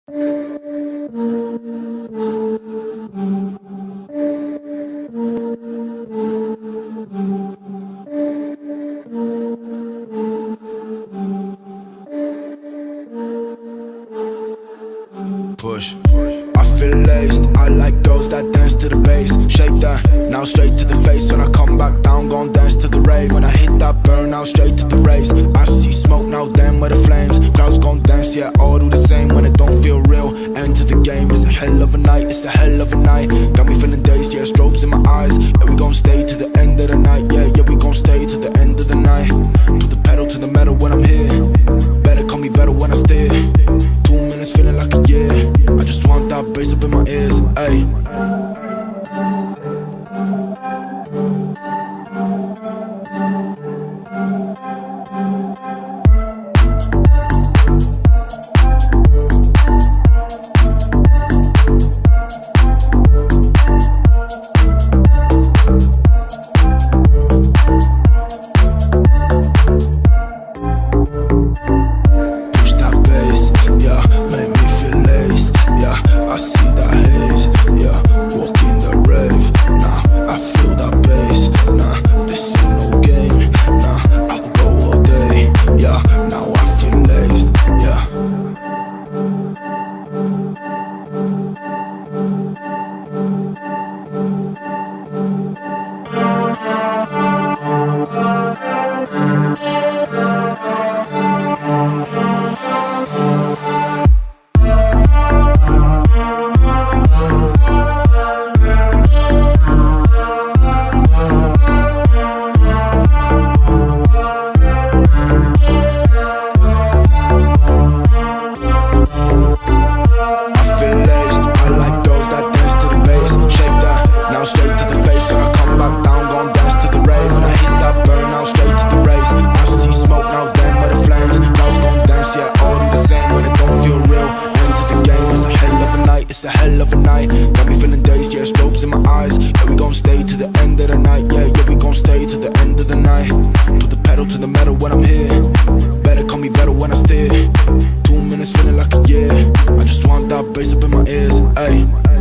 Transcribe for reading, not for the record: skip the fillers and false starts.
Push. I feel laced, I like girls that dance to the bass. Shake that, now straight to the face. When I come back down, gon' dance to the rave. When I hit that burn, now straight to the race. I see smoke, now damn where the flames. Crowds gon' dance, yeah, all do the same. When it don't feel real, enter the game. It's a hell of a night, it's a hell of a night. Got me feeling dazed, yeah, strobes in my eyes. Yeah, we gon' stay to the end of the night. Yeah, yeah, we gon' stay to the end of the night. Put the pedal to the metal when I'm here. Better call me better when I steer. 2 minutes feeling like a year. I just want that bass up in my ears, ayy. It's a hell of a night, got me feeling dazed, yeah, strobes in my eyes. Yeah, we gon' stay to the end of the night. Yeah, yeah, we gon' stay to the end of the night. Put the pedal to the metal when I'm here. Better call me better when I steer. 2 minutes feeling like a year. I just want that bass up in my ears, ayy.